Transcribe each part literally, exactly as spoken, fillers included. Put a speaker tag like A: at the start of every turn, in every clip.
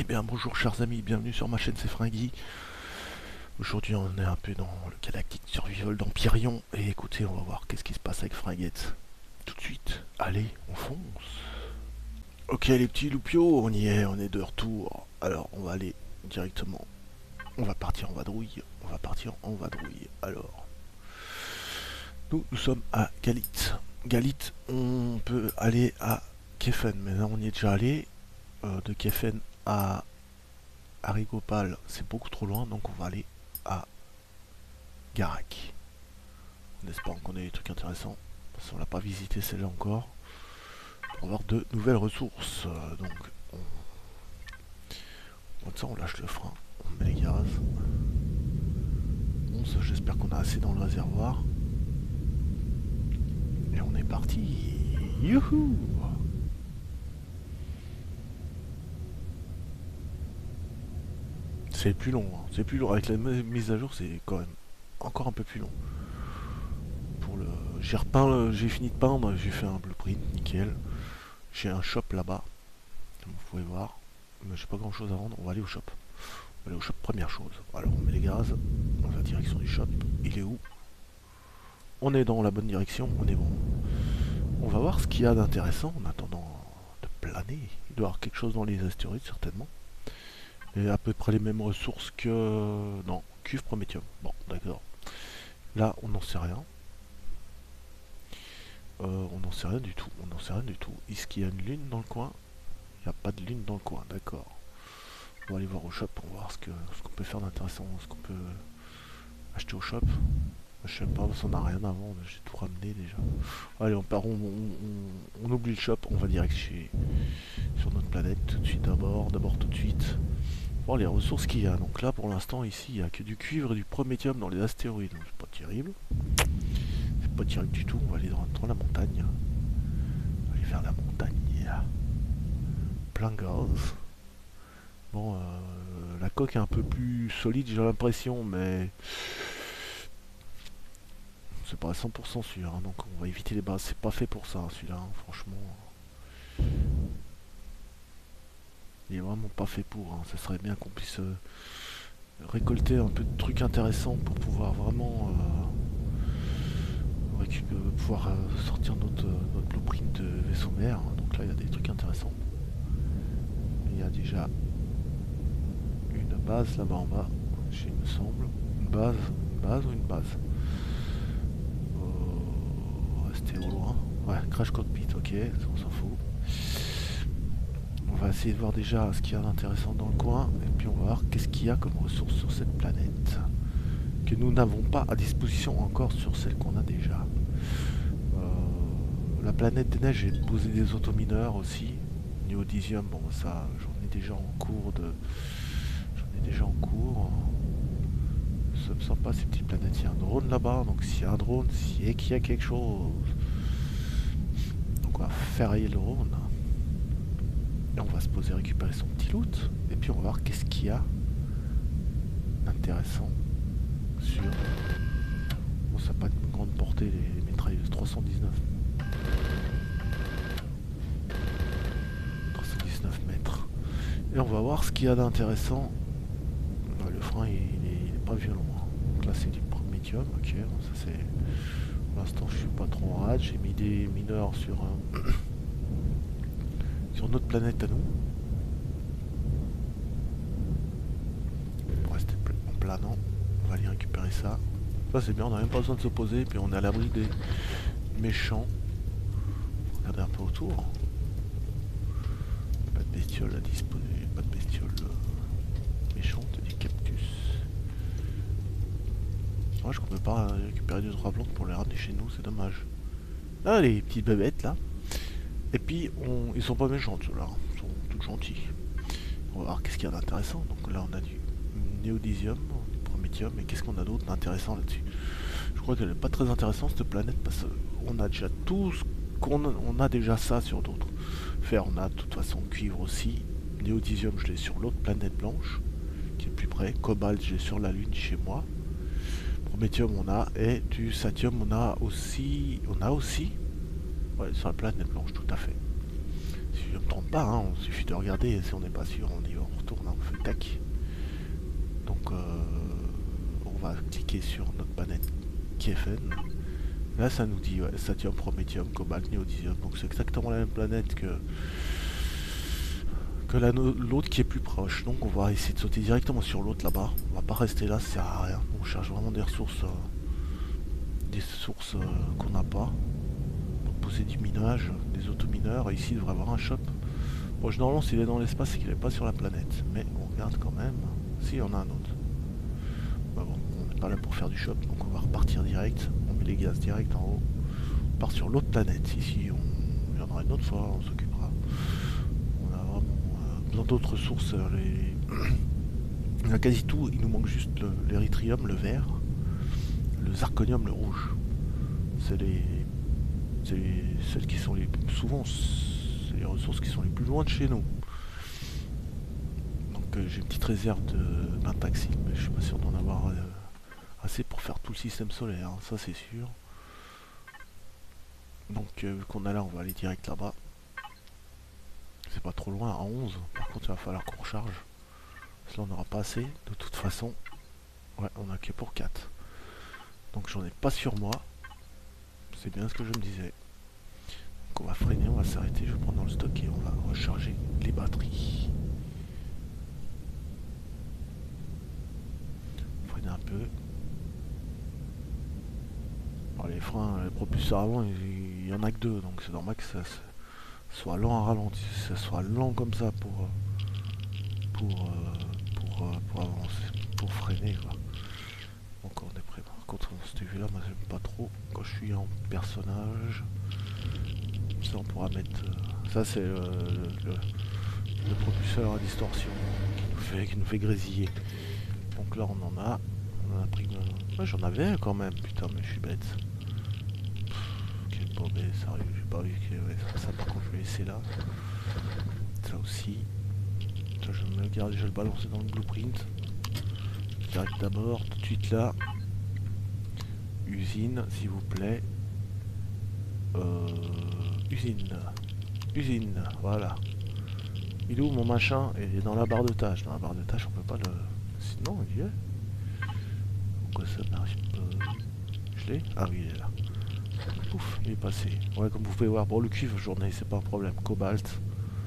A: bien bonjour chers amis, bienvenue sur ma chaîne c'est Fringui. Aujourd'hui on est un peu dans le Galactic Survival d'Empyrion. Et écoutez, on va voir qu'est-ce qui se passe avec Fringuette. Tout de suite, allez, on fonce. Ok les petits loupiaux, on y est, on est de retour. Alors on va aller directement, on va partir en vadrouille. On va partir en vadrouille, alors. Nous, nous sommes à Galit. Galit, on peut aller à Kefen, mais là on y est déjà allé. Euh, de Kefen à Arigopal, c'est beaucoup trop loin, donc on va aller à Garak. En espérant qu'on ait des trucs intéressants, parce qu'on l'a pas visité celle-là encore, pour avoir de nouvelles ressources. Euh, donc, on... Comme ça, on lâche le frein, on met les gaz. Bon, ça, j'espère qu'on a assez dans le réservoir. Et on est parti. Youhou! C'est plus long, hein. C'est plus long. Avec la mise à jour, c'est quand même encore un peu plus long. Pour le, j'ai repeint, j'ai fini de peindre, j'ai fait un blueprint, nickel. J'ai un shop là-bas, comme vous pouvez voir. Mais j'ai pas grand-chose à vendre. On va aller au shop. On va aller au shop première chose. Alors on met les gaz dans la direction du shop. Il est où? On est dans la bonne direction. On est bon. On va voir ce qu'il y a d'intéressant en attendant de planer. Il doit y avoir quelque chose dans les astéroïdes certainement. Et à peu près les mêmes ressources que... Non, cuve prométhium. Bon, d'accord. Là, on n'en sait rien. Euh, on n'en sait rien du tout. On n'en sait rien du tout. Est-ce qu'il y a une lune dans le coin? Il n'y a pas de lune dans le coin, d'accord. On va aller voir au shop pour voir ce que ce qu'on peut faire d'intéressant, ce qu'on peut acheter au shop. Je sais pas, ça n'a rien à vendre, j'ai tout ramené déjà. Allez, on part, on, on, on, on oublie le shop, on va direct chez, sur notre planète tout de suite d'abord, d'abord tout de suite. Voir les ressources qu'il y a. Donc là, pour l'instant, ici, il n'y a que du cuivre et du prométhium dans les astéroïdes. Donc c'est pas terrible. C'est pas terrible du tout. On va aller dans, dans la montagne. On va aller vers la montagne. Plein de gaz. Bon, euh, la coque est un peu plus solide, j'ai l'impression, mais c'est pas à cent pour cent sûr. Hein, donc on va éviter les bases. C'est pas fait pour ça, celui-là, hein, franchement. Il est vraiment pas fait pour. Hein. Ça serait bien qu'on puisse euh, récolter un peu de trucs intéressants pour pouvoir vraiment euh, euh, pouvoir euh, sortir notre, notre blueprint de vaisseau mère. Hein. Donc là, il y a des trucs intéressants. Il y a déjà une base là-bas en bas, il me semble. Une base, une base ou une base oh, restez au loin. Ouais, crash cockpit, ok, on s'en fout. On va essayer de voir déjà ce qu'il y a d'intéressant dans le coin, et puis on va voir qu'est-ce qu'il y a comme ressources sur cette planète que nous n'avons pas à disposition encore sur celle qu'on a déjà. Euh, la planète des neiges, j'ai posé des automineurs aussi. Néodysium, bon ça j'en ai déjà en cours de. J'en ai déjà en cours. Ça me semble pas ces petites planètes. Il y a un drone là-bas, donc s'il y a un drone, c'est qu'il y a quelque chose. Donc on va ferrailler le drone. Et on va se poser récupérer son petit loot. Et puis on va voir qu'est-ce qu'il y a d'intéressant sur. Bon, ça n'a pas une grande portée les, les mitrailleuses. trois cent dix-neuf. trois cent dix-neuf mètres. Et on va voir ce qu'il y a d'intéressant. Le frein il, il, est, il est pas violent. Hein. Donc là c'est du prométhium, ok. Bon, ça c'est. Pour l'instant je suis pas trop en rade. J'ai mis des mineurs sur un. Sur notre planète à nous. Pour rester en planant. On va aller récupérer ça. Ça c'est bien, on n'a même pas besoin de s'opposer. Puis on est à l'abri des méchants. Regardez un peu autour. Pas de bestioles à disposer. Pas de bestioles euh, méchantes. Des cactus. Ouais, je ne peux pas récupérer deux trois plantes pour les ramener chez nous. C'est dommage. Ah, les petites bébêtes là. Et puis, on, ils sont pas méchants ceux-là, ils sont tous gentils. On va voir qu'est-ce qu'il y a d'intéressant. Donc là, on a du néodysium, du prométhium, et qu'est-ce qu'on a d'autre d'intéressant là-dessus? Je crois qu'elle n'est pas très intéressante cette planète parce qu'on a déjà tout ce qu'on a, on a déjà ça sur d'autres. Fer, on a de toute façon cuivre aussi. Néodysium, je l'ai sur l'autre planète blanche, qui est plus près. Cobalt, j'ai sur la Lune chez moi. Prométhium, on a, et du Satium, on a aussi, on a aussi. Ouais, sur la planète blanche, tout à fait. Si je me trompe pas, hein, il suffit de regarder, et si on n'est pas sûr, on y va, on retourne, hein, on fait tac. Donc euh, on va cliquer sur notre planète K F N. Là ça nous dit ouais, Statium, Prométhium, Cobalt, Néodymium. Donc c'est exactement la même planète que, que l'autre qui est plus proche. Donc on va essayer de sauter directement sur l'autre là-bas. On va pas rester là, ça sert à rien. On cherche vraiment des ressources, euh, des sources euh, qu'on n'a pas. Donc poser du minage, des automineurs. Et ici il devrait y avoir un shop. Bon, normalement s'il est dans l'espace, c'est qu'il n'est pas sur la planète. Mais on regarde quand même. Si, il y en a un autre. Bah bon, on n'est pas là pour faire du shop, donc on va repartir direct. On met les gaz direct en haut. On part sur l'autre planète. Ici, on viendra une autre fois, on s'occupera. On a vraiment euh, besoin d'autres ressources. euh, Les... On a quasi tout. Il nous manque juste l'érythrium, le, le vert, le zirconium, le rouge. C'est les... C'est les... celles qui sont les... Souvent, c'est les ressources qui sont les plus loin de chez nous. Donc euh, j'ai une petite réserve de pentaxile, mais je suis pas sûr d'en avoir euh, assez pour faire tout le système solaire, hein, ça c'est sûr. Donc euh, vu qu'on a là, on va aller direct là-bas. C'est pas trop loin, à onze. Par contre, il va falloir qu'on recharge. Parce que là, on n'aura pas assez. De toute façon, ouais, on a que pour quatre. Donc j'en ai pas sur moi. C'est bien ce que je me disais. Donc on va freiner, on va s'arrêter. Je vais prendre dans le stock et on va recharger les batteries. Freiner un peu. Alors, les freins, les propulseurs avant, il y en a que deux. Donc c'est normal que ça soit lent à ralentir. Ça soit lent comme ça pour... pour... pour, pour avancer. Pour freiner, quoi. Donc on est prêt. Par contre, dans cette vue là, moi j'aime pas trop quand je suis en personnage. Ça on pourra mettre. Euh, ça c'est euh, le, le, le propulseur à distorsion qui nous fait, qui nous fait grésiller. Donc là on en a. On en a pris. Ouais, j'en avais un quand même, putain, mais je suis bête. Quel pauvre, sérieux, j'ai pas vu que. Ouais, ça, ça par contre je vais laisser là. Ça aussi. Ça je vais me garder, je vais le balancer dans le blueprint. Direct d'abord, tout de suite là. Usine, s'il vous plaît. Euh, usine. Usine, voilà. Il est où mon machin? Il est dans la barre de tâches. Dans la barre de tâches, on peut pas le... Sinon, il y est. Pourquoi ça marche pas? Je l'ai? Ah oui, il est là. Ouf, il est passé. Ouais, comme vous pouvez voir, bon, le cuivre, journée, c'est pas un problème. Cobalt.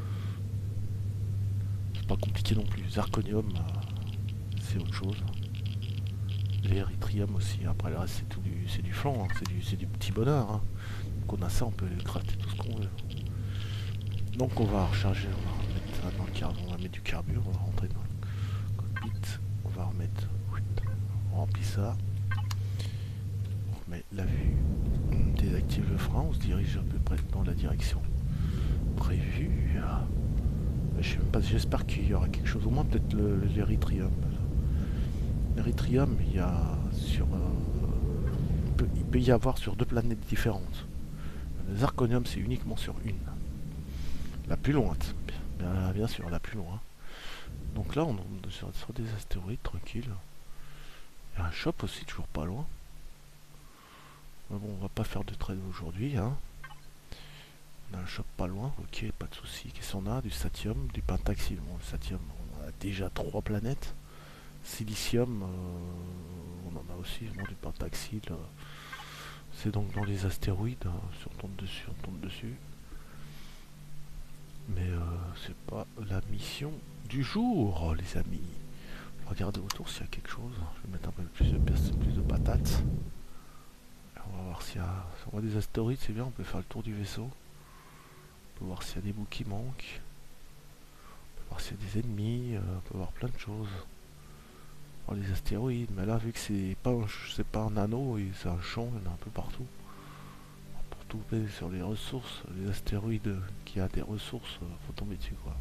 A: C'est pas compliqué non plus. Zirconium, euh, c'est autre chose. L'érythrium aussi. Après, le reste, c'est tout du, c'est du flanc, hein. c'est du, du petit bonheur. Hein. Donc, on a ça, on peut crafter tout ce qu'on veut. Donc, on va recharger, on va remettre dans le carburant, on va mettre du carburant, on va rentrer dans le cockpit, on va remettre, on remplit ça, on remet la vue, on désactive le frein, on se dirige à peu près dans la direction prévue. Je sais même pas, j'espère qu'il y aura quelque chose, au moins peut-être l'érythrium. L'érythrium, il y a sur, euh, il, peut, il peut y avoir sur deux planètes différentes. Le zirconium, c'est uniquement sur une. La plus loin, bien, bien sûr, la plus loin. Donc là, on est sur, sur des astéroïdes, tranquille. Il y a un shop aussi, toujours pas loin. Mais bon, on va pas faire de trade aujourd'hui. Hein. On a un shop pas loin, ok, pas de soucis. Qu'est-ce qu'on a? Du statium, du pentaxyle. Bon, le statium, on a déjà trois planètes. Silicium, euh, on en a aussi, bon, du pentaxyle. Euh, c'est donc dans les astéroïdes. Hein. Si on tombe dessus, on tombe dessus. Mais euh, c'est pas la mission du jour, les amis. Regardez autour s'il y a quelque chose. Je vais mettre un peu plus de, plus de patates. On va voir s'il y a... Si on voit des astéroïdes, c'est bien, on peut faire le tour du vaisseau. On peut voir s'il y a des bouts qui manquent. On peut voir s'il y a des ennemis. Euh, on peut voir plein de choses. Alors, les astéroïdes, mais là, vu que c'est pas, un, pas un anneau, c'est un champ, il y en a un peu partout. Sur les ressources, les astéroïdes qui a des ressources, faut tomber dessus quoi.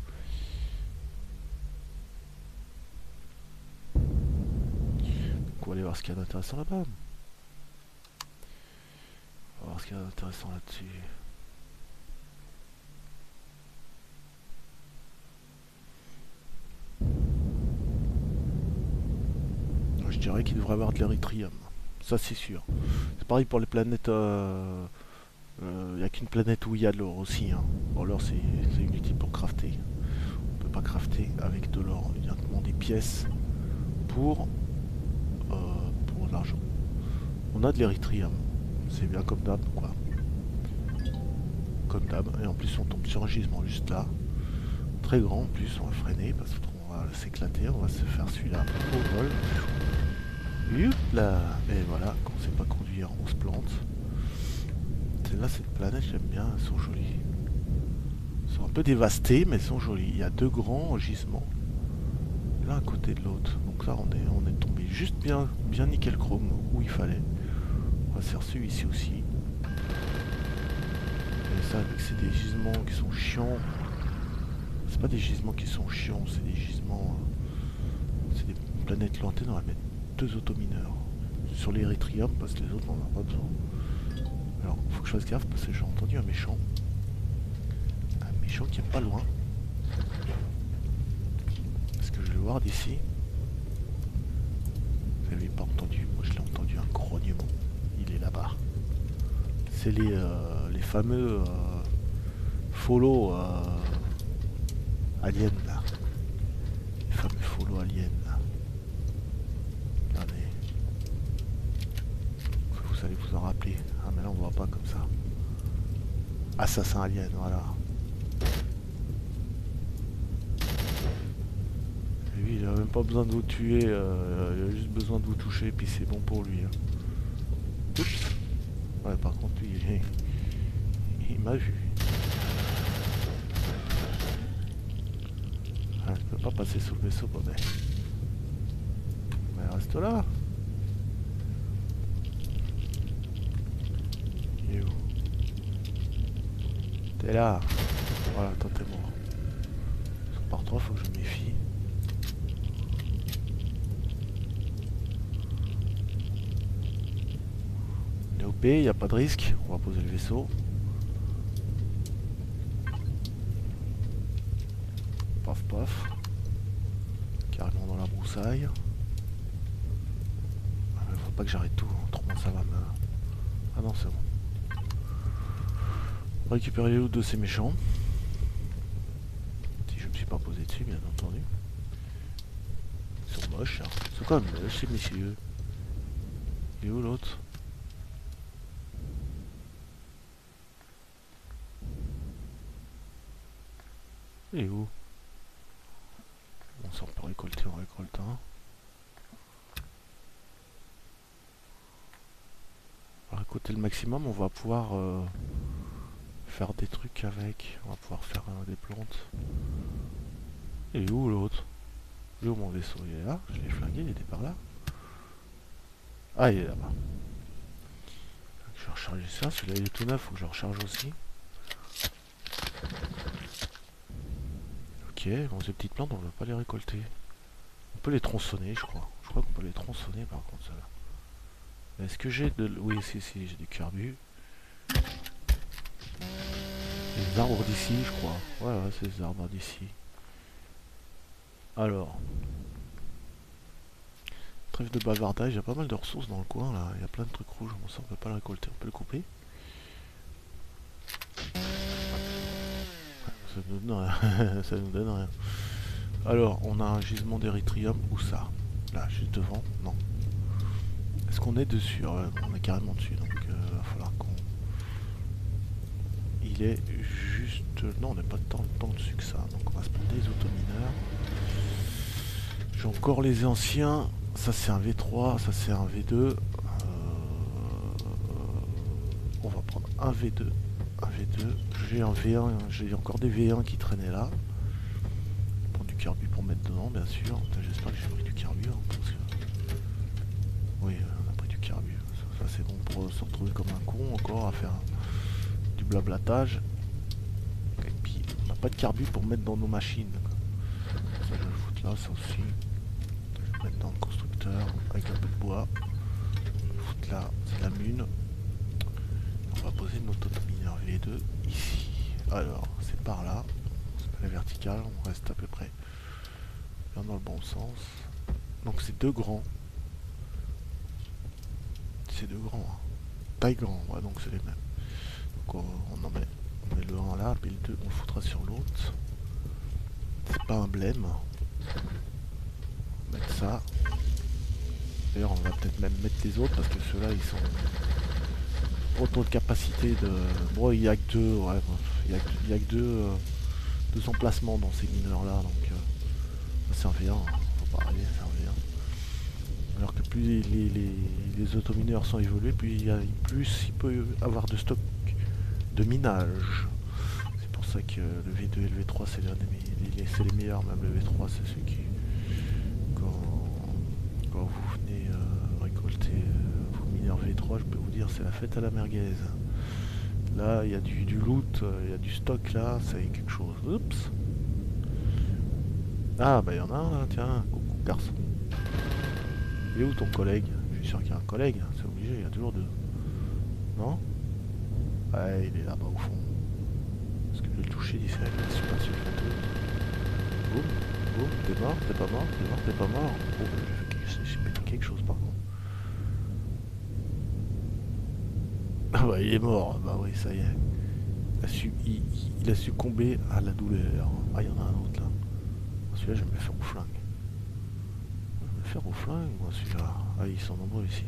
A: Donc on va aller voir ce qu'il y a d'intéressant là-bas. On va voir ce qu'il y a d'intéressant là-dessus. Je dirais qu'il devrait y avoir de l'érythrium. Ça c'est sûr. C'est pareil pour les planètes... Euh Il n'y a qu'une planète où il y a de l'or aussi. Hein. Bon, l'or c'est inutile pour crafter. On peut pas crafter avec de l'or. Il y a des pièces pour, euh, pour l'argent. On a de l'érythrium. C'est bien comme d'hab quoi. Comme d'hab. Et en plus on tombe sur un gisement juste là. Très grand en plus, on va freiner parce qu'on va s'éclater. On va se faire celui-là au vol. Youp là. Et voilà, quand on sait pas conduire, on se plante. Là, cette planète, j'aime bien, elles sont jolies. Elles sont un peu dévastées, mais elles sont jolies. Il y a deux grands gisements, l'un à côté de l'autre. Donc là, on est, on est tombé juste bien, bien nickel chrome où il fallait. On va se faire celui ici aussi. Et ça, avec c'est des gisements qui sont chiants. C'est pas des gisements qui sont chiants, c'est des gisements. Euh, c'est des planètes lointaines. On va mettre deux automineurs sur l'érythrium parce que les autres, on n'en a pas besoin. Alors, faut que je fasse gaffe parce que j'ai entendu un méchant. Un méchant qui est pas loin. Est-ce que je vais le voir d'ici? Vous l'avez pas entendu? Moi je l'ai entendu, un grognement. Il est là-bas. C'est les, euh, les fameux euh, follow euh, aliens là. Les fameux follow aliens là. Regardez. Vous allez vous en rappeler. Ah mais là on voit pas comme ça. Assassin alien, voilà. Et lui il a même pas besoin de vous tuer, euh, il a juste besoin de vous toucher puis c'est bon pour lui. Hein. Oups. Ouais par contre lui il, il m'a vu. Ah, je peux pas passer sous le vaisseau, Bobet. Mais reste là. Il est où? T'es là. Voilà, toi t'es mort. Par trois, faut que je me méfie. On est O P, il n'y a pas de risque. On va poser le vaisseau. Paf paf. Carrément dans la broussaille. Il faut pas que j'arrête tout, hein. Autrement ça va me... Ah non, c'est bon. Récupérer les loots de ces méchants. Si je me suis pas posé dessus, bien entendu. Ils sont moches, hein. C'est quand même moche, ces messieurs. Il est où l'autre? Il est où? Bon, ça on peut récolter, on récolte un. On va récolter le maximum, on va pouvoir euh, faire des trucs avec. On va pouvoir faire euh, des plantes. Il est où l'autre? Il est où mon vaisseau? Il est là? Je l'ai flingué, il était par là. Ah, il est là-bas. Je vais recharger ça, celui-là il est tout neuf, faut que je le recharge aussi. Ok, bon, ces petites plantes on ne va pas les récolter. On peut les tronçonner je crois. Je crois qu'on peut les tronçonner par contre ça. Est-ce que j'ai de... Oui si si j'ai du carbu. Les arbres d'ici je crois. Ouais ouais c'est les arbres d'ici. Alors. Trêve de bavardage, il y a pas mal de ressources dans le coin là. Il y a plein de trucs rouges, bon ça on peut pas le récolter, on peut le couper. Ça nous donne rien. Ça nous donne rien. Alors, on a un gisement d'érythrium, où ça? Là, juste devant? Non. Est-ce qu'on est dessus? Ouais, on est carrément dessus, donc il euh, va falloir qu'on... Il est juste... Non, on n'est pas tant, tant dessus que ça, donc on va se prendre des automineurs. J'ai encore les anciens, ça c'est un V trois, ça c'est un V deux. Euh... On va prendre un V deux. Un V deux, j'ai un V un, j'ai encore des V un qui traînaient là. Prendre du carbu pour mettre dedans, bien sûr. J'espère que j'ai pris du carbu. Hein, parce que... Oui, on a pris du carbu. Ça, ça c'est bon pour se retrouver comme un con encore à faire du blablatage. Et puis on n'a pas de carbu pour mettre dans nos machines. Ça je vais le foutre là, ça aussi. Je vais le mettre dans le constructeur avec un peu de bois. Je vais le foutre là, c'est la mune. On va poser notre automineur V deux ici. Alors, c'est par là. C'est pas la verticale, on reste à peu près bien dans le bon sens. Donc c'est deux grands. C'est deux grands. Hein. Taille grand, ouais, donc c'est les mêmes. Donc Donc on, on en met, on met le un là, puis le deux on le foutra sur l'autre. C'est pas un blême. On va mettre ça. D'ailleurs on va peut-être même mettre les autres parce que ceux-là ils sont autant de capacité de. Bon il y a que deux, ouais, il y a, il y a que deux, euh, deux emplacements dans ces mineurs là, donc euh, ça c'est un V un, hein. Faut pas rêver, c'est un V un. Alors que plus les, les, les, les automineurs sont évolués, plus il, y a, plus il peut y avoir de stock de minage. C'est pour ça que le V deux et le V trois c'est les, les, les meilleurs, même le V trois c'est ceux qui, quand, quand vous venez euh, récolter euh, vos mineurs V trois, je peux vous dire c'est la fête à la merguez. Là il y a du, du loot, il y a du stock là, c'est quelque chose. Oups. Ah bah il y en a un là, tiens, coucou garçon. Et où ton collègue? Je suis sûr qu'il y a un collègue, c'est obligé, il y a toujours deux. Non? Ouais, il est là-bas au fond. Est-ce que je vais le toucher d'ici là? Je suis pas sûr que je Boum, boum, t'es mort, t'es pas mort, t'es mort, t'es pas mort. Oh, j'ai pété quelque chose par contre. Ah bah il est mort, bah oui, ça y est. Il a, su, il, il a succombé à la douleur. Ah, il y en a un autre là. Celui-là, je vais me le faire au flingue. Je vais me le faire au flingue, moi, celui-là. Ah, ils sont nombreux ici.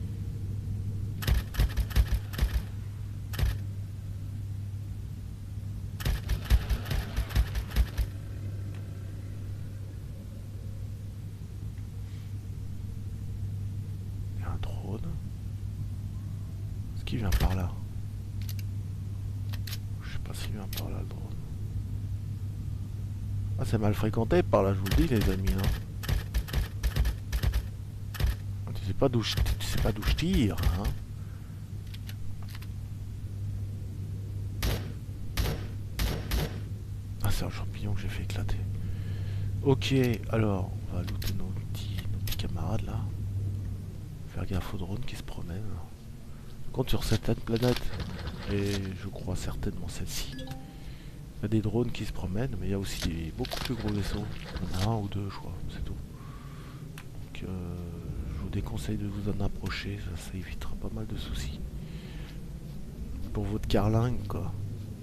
A: Il y a un drone. Est-ce qu'il vient par là? Je sais pas s'il vient par là, le drone. Ah, c'est mal fréquenté par là, je vous le dis, les amis. Hein. Tu sais pas d'où je, tu sais pas d'où je tire, hein. Ah, c'est un champignon que j'ai fait éclater. Ok, alors, on va looter nos petits, nos petits camarades là. Faire gaffe aux drones qui se promènent. Je compte sur certaines planètes, et je crois certainement celle-ci. Il y a des drones qui se promènent, mais il y a aussi des beaucoup plus gros vaisseaux. Il y en a un ou deux, je crois, c'est tout. Donc, euh, je vous déconseille de vous en approcher, ça, ça évitera pas mal de soucis. Pour votre carlingue, quoi.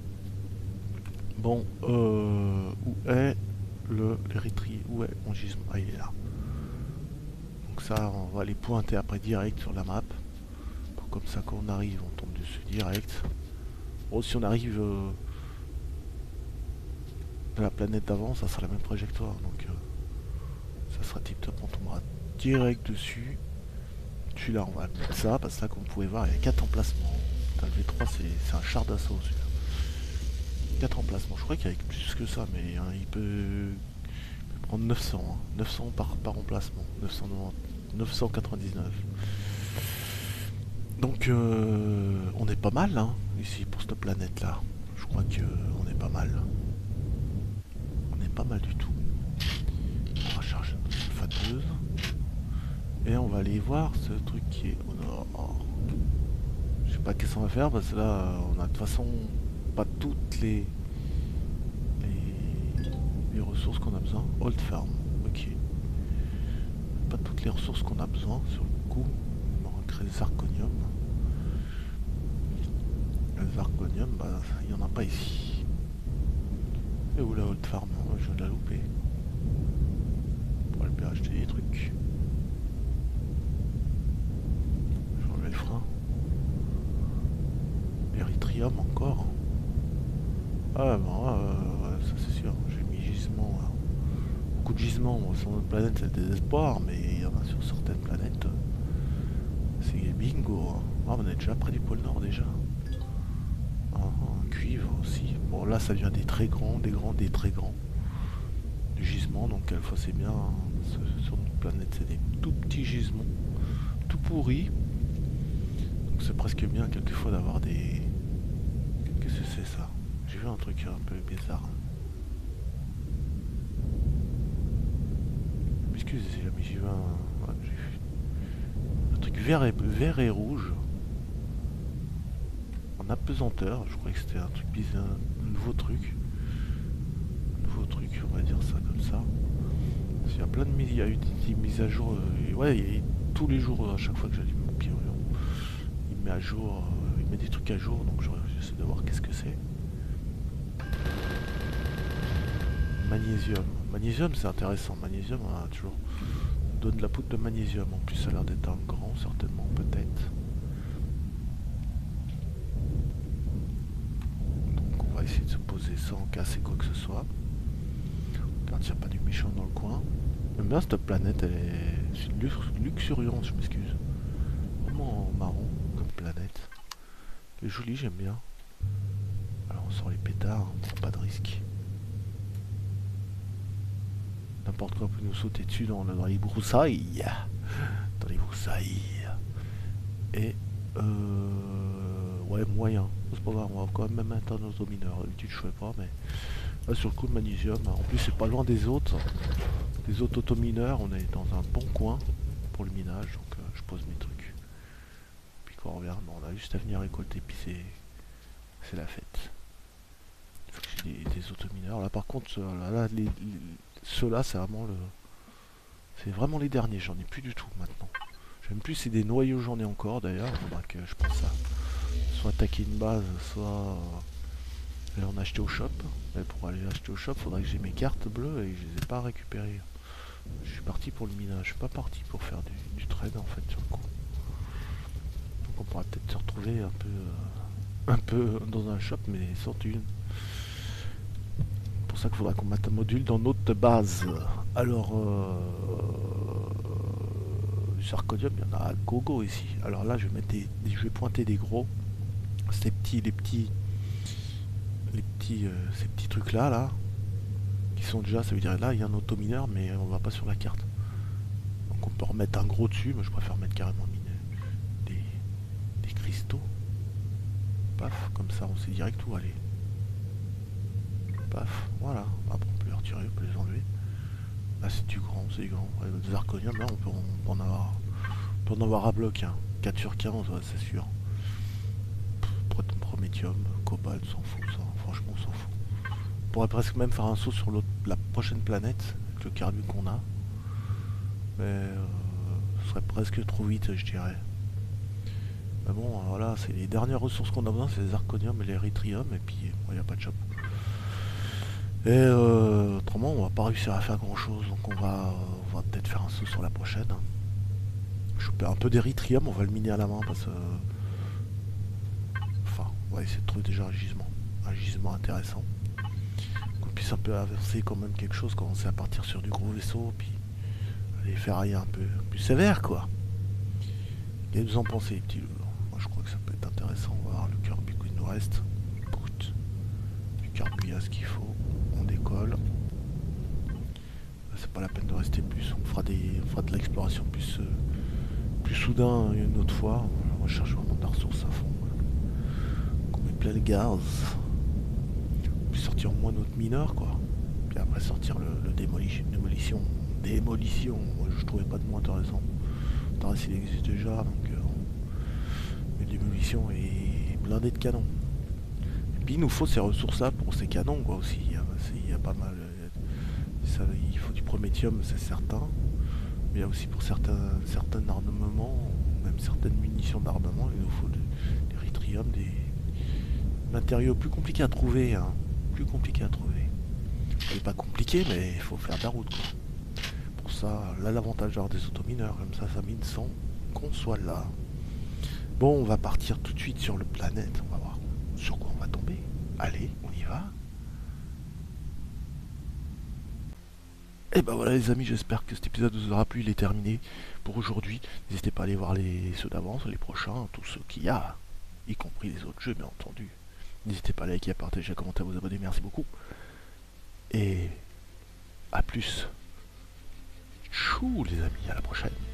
A: Bon, euh, où est le l'Érythrée? Où est mon gisement? Ah, il est là. Donc ça, on va les pointer après direct sur la map. Pour comme ça, quand on arrive, on tombe dessus direct. Bon, si on arrive... Euh, de la planète d'avant, ça sera la même trajectoire, donc euh, ça sera tip top, on tombera direct dessus. Celui-là on va mettre ça, parce que là comme vous pouvez voir il y a quatre emplacements. Putain, le V trois c'est un char d'assaut celui-là. quatre emplacements, je crois qu'il y a plus que ça, mais hein, il, peut... il peut prendre neuf cents, hein. neuf cents par, par emplacement, neuf cent quatre-vingt-dix-neuf. neuf cent quatre-vingt-dix-neuf. Donc euh, on est pas mal hein, ici pour cette planète là. Je crois que euh, on est pas mal. Pas mal du tout. On va charger notre sulfateuse et on va aller voir ce truc qui est au nord. Je sais pas qu'est-ce qu'on va faire parce que là on a de toute façon pas toutes les les, les ressources qu'on a besoin. Old Farm, ok. Pas toutes les ressources qu'on a besoin sur le coup. On va créer le zirconium. Le zirconium, bah il n'y en a pas ici. Et où la Old Farm? Je viens de la louper. On va bien acheter des trucs. Je vais enlever le frein. Erythrium encore. Ah bon, euh, ça c'est sûr. J'ai mis gisement. Hein. Beaucoup de gisements. Bon, sur notre planète c'est le désespoir, mais il y en a sur certaines planètes. C'est bingo. Hein. Ah, on est déjà près du pôle Nord déjà. Ah, un cuivre aussi. Bon là ça vient des très grands, des grands, des très grands. Du gisement, donc quelquefois c'est bien. Hein. Sur notre planète c'est des tout petits gisements. Tout pourris. Donc c'est presque bien quelquefois d'avoir des... Qu'est-ce que c'est ça? J'ai vu un truc un peu bizarre. Excusez, mais j'ai vu un... Ouais, j'ai vu un truc vert et, vert et rouge. En apesanteur, je croyais que c'était un truc bizarre, un nouveau truc. Un nouveau truc, on va dire ça comme ça. Il y a plein de mises, il y a eu des mises à jour. Euh, ouais, il y a, tous les jours, à chaque fois que j'allume mon Pyrion, il met à jour, euh, met des trucs à jour, donc j'essaie de voir qu'est-ce que c'est. Magnésium. Magnésium, c'est intéressant. Magnésium, on a toujours donne de la poudre de magnésium. En plus, ça a l'air d'être un grand, certainement, peut-être. Donc, on va essayer de se poser sans casser quoi que ce soit. Regarde, il n'y a pas du méchant dans le coin. J'aime bien cette planète, elle est luxuriante, je m'excuse. Vraiment marron comme planète. Elle est jolie, j'aime bien. Alors, on sort les pétards, hein, pas de risque. N'importe quoi peut nous sauter dessus dans, dans les broussailles. Dans les broussailles. Et euh, ouais, moyen. C'est pas grave, on va quand même mettre un automineur. D'habitude je fais pas, mais là sur le coup de magnésium. En plus c'est pas loin des autres. Des autres automineurs. On est dans un bon coin pour le minage. Donc euh, je pose mes trucs. Puis quand on revient, bon, on a juste à venir récolter. Puis c'est c'est la fête. Il faut que j'ai des, des automineurs. Là par contre, là, là les, les ceux-là, c'est vraiment le... C'est vraiment les derniers, j'en ai plus du tout maintenant. Je sais même plus si des noyaux j'en ai encore d'ailleurs. Il faudra que je pense à soit attaquer une base, soit aller en acheter au shop. Et pour aller acheter au shop, il faudrait que j'ai mes cartes bleues et je les ai pas récupérées. Je suis parti pour le minage, je suis pas parti pour faire du, du trade en fait sur le coup. Donc on pourra peut-être se retrouver un peu, euh, un peu dans un shop mais sans thune. C'est pour ça qu'il faudra qu'on mette un module dans notre base. Alors, euh, du zirconium, il y en a à gogo ici. Alors là, je vais mettre des, des je vais pointer des gros. Ces petits, les petits, les petits, euh, ces petits trucs là, là, qui sont déjà, ça veut dire là, il y a un automineur, mais on va pas sur la carte. Donc on peut remettre un gros dessus, mais je préfère mettre carrément des, des cristaux. Paf, comme ça, on sait direct où aller. Paf, voilà. Après on peut les retirer, on peut les enlever. Là c'est du grand, c'est du grand. Ouais, le zirconium là on peut, on peut en avoir. On peut en avoir à bloc, hein. quatre sur quinze, ouais, c'est sûr. Prométhium, cobalt, s'en fout ça, franchement on s'en fout. On pourrait presque même faire un saut sur la prochaine planète, avec le carbu qu'on a. Mais euh, ce serait presque trop vite je dirais. Mais bon voilà, c'est les dernières ressources qu'on a besoin, c'est les zirconium et les yttrium, et puis il n'y a pas de shop. Et euh, autrement, on va pas réussir à faire grand chose, donc on va, on va peut-être faire un saut sur la prochaine. Choper un peu d'érythrium, on va le miner à la main parce que. Enfin, on va essayer de trouver déjà un gisement, un gisement intéressant. Qu'on puisse un peu avancer quand même quelque chose, commencer à partir sur du gros vaisseau, puis aller ferrailler un peu plus sévère quoi. Qu'est-ce que vous en pensez, les petits lourds? Moi je crois que ça peut être intéressant, on va voir le carbu qu'il nous reste. Du carbu, il y a ce qu'il faut. On décolle. C'est pas la peine de rester plus. On fera des, on fera de l'exploration plus, euh, plus soudain une autre fois. On recherche vraiment de la ressource à fond. On met plein le gaz. Puis sortir au moins notre mineur quoi. Puis après sortir le, le démolition, démolition, démolition. Moi, je trouvais pas de mot intéressant. T'arrêtes s'il existe déjà donc. Euh, mais démolition est blindé de canons. Et puis il nous faut ces ressources là pour ces canons quoi aussi. Il y a, il y a pas mal. Ça, il faut du prométhium, c'est certain. Mais il y a aussi pour certains, certains armements, même certaines munitions d'armement, il nous faut de, des yttrium, des matériaux plus compliqués à trouver. Hein. Plus compliqués à trouver. C'est pas compliqué, mais il faut faire de la route. Quoi. Pour ça, là, l'avantage d'avoir des automineurs, comme ça, ça mine sans qu'on soit là. Bon, on va partir tout de suite sur le planète. On va voir sur quoi on va tomber. Allez, on y va. Et ben voilà les amis, j'espère que cet épisode vous aura plu, il est terminé pour aujourd'hui. N'hésitez pas à aller voir les ceux d'avance, les prochains, tous ceux qu'il y a, y compris les autres jeux bien entendu. N'hésitez pas à liker, à partager, à commenter, à vous abonner, merci beaucoup. Et à plus. Tchou les amis, à la prochaine.